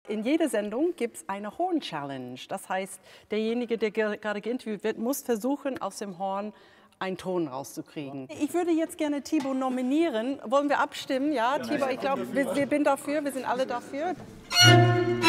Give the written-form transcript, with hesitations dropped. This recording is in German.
In jeder Sendung gibt es eine Horn-Challenge. Das heißt, derjenige, der gerade interviewt wird, muss versuchen, aus dem Horn einen Ton rauszukriegen. Ich würde jetzt gerne Thibaut nominieren. Wollen wir abstimmen? Ja, Thibaut, ich glaube, wir sind dafür, wir sind alle dafür.